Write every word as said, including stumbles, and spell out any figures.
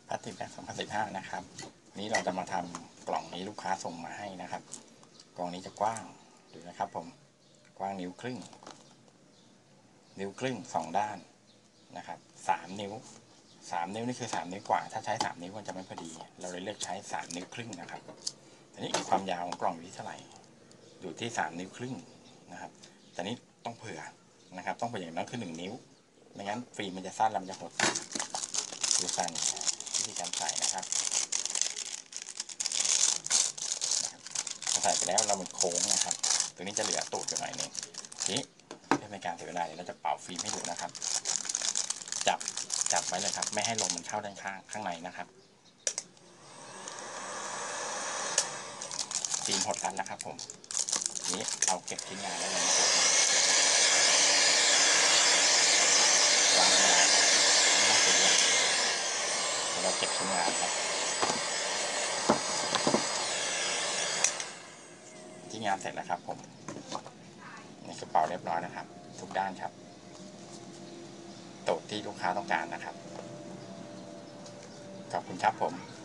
พลาสติกแบ็กสองพันสิบห้านะครับนี้เราจะมาทำกล่องนี้ลูกค้าส่งมาให้นะครับกล่องนี้จะกว้างดูนะครับผมกว้างนิ้วครึ่งนิ้วครึ่งสองด้านนะครับสามนิ้วสามนิ้วนี่คือสามนิ้วกว่าถ้าใช้สามนิ้วมันจะไม่พอดีเราเลยเลือกใช้สามนิ้วครึ่งนะครับอันนี้ความยาวของกล่องอยู่ที่เท่าไหร่อยู่ที่สามนิ้วครึ่งนะครับแต่นี้ต้องเผื่อนะครับต้องเผื่ออย่างนั้นคือหนึ่งนิ้วไม่งั้นฟิล์มมันจะสั้นแล้วมันจะหดดูสั้นวิธีการใส่นะครับพอใส่ไปแล้วเรามันโค้งนะครับตรงนี้จะเหลือตูดอยู่หน่อยนึงทีนี้เพื่อเป็นการเสียเวลาเราจะเป่าฟิล์มให้ดูนะครับจับจับไว้เลยครับไม่ให้ลมมันเข้าด้านข้างข้างในนะครับฟิล์มหดกันนะครับผมทีนี้เราเก็บทิ้งงานได้เลยนะครับวางงานไม่ต้องเสียเราเก็บทิ้งงานครับที่งานเสร็จแล้วครับผมนี่กระเป๋าเรียบร้อยนะครับทุกด้านครับตูดที่ลูกค้าต้องการนะครับขอบคุณครับผม